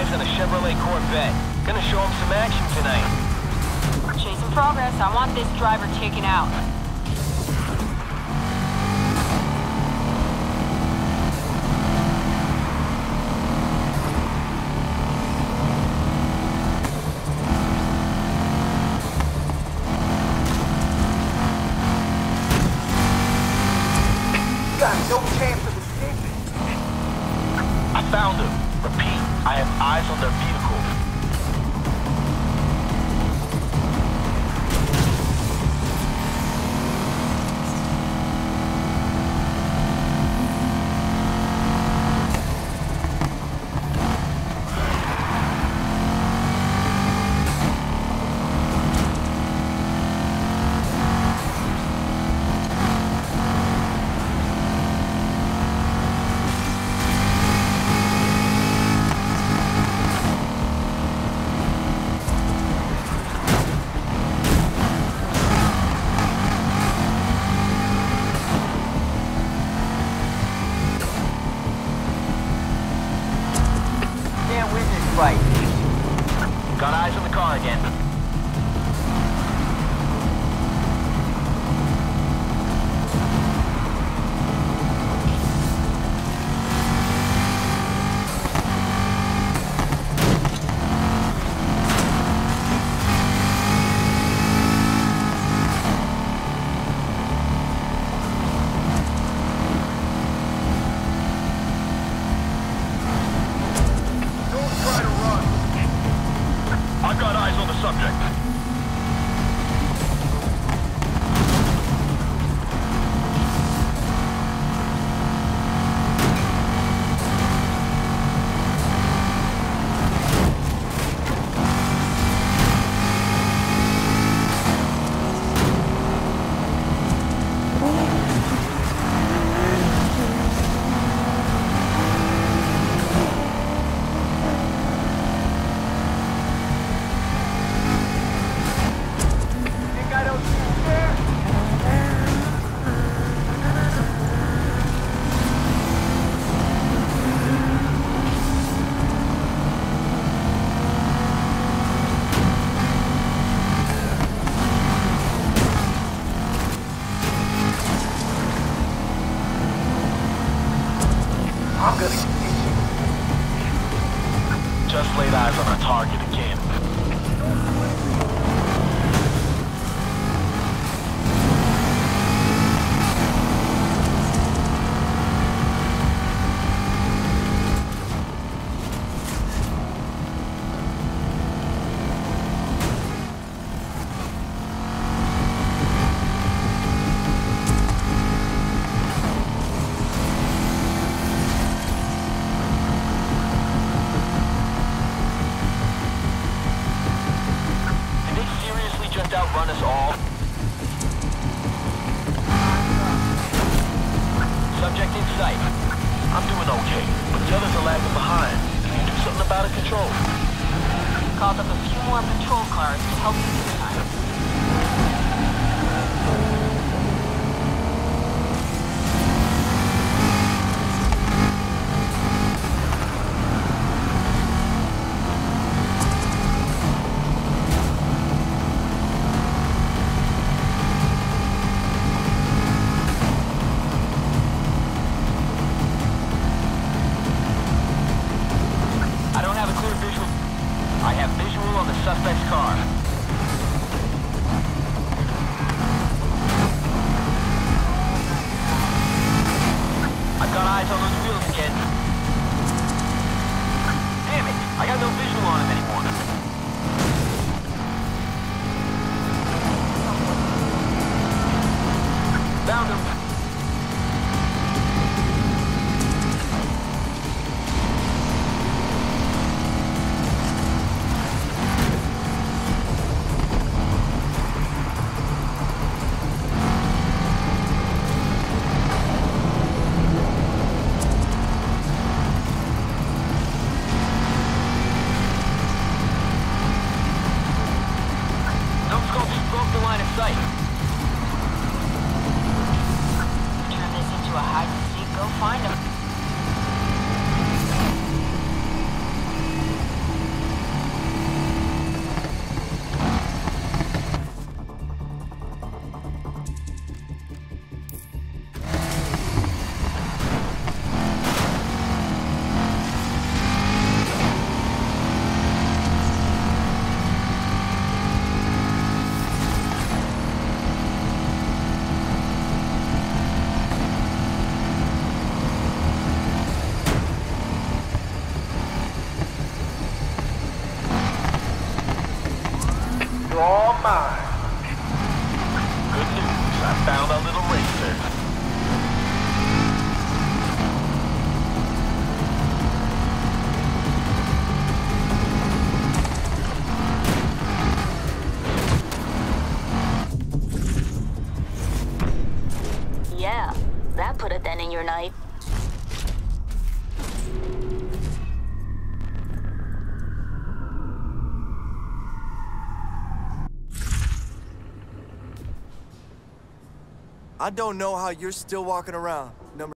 eyes on a Chevrolet Corvette. Gonna show him some action tonight. Chase in progress. I want this driver taken out. Got no chance of escaping. I found him. Repeat, I have eyes on their vehicle. Got eyes on the car again. Just laid eyes on our target again. Outrun us all. Subject in sight. I'm doing okay, but the others are lagging behind. Can you do something about it, Control? Called up a few more patrol cars to help you this time. I have visual on the suspect's car. I've got eyes on those wheels again. Damn it! I got no visual on him anymore. Found him. mine. Good news, I found our little racer. Yeah, that put a dent in your night. I don't know how you're still walking around.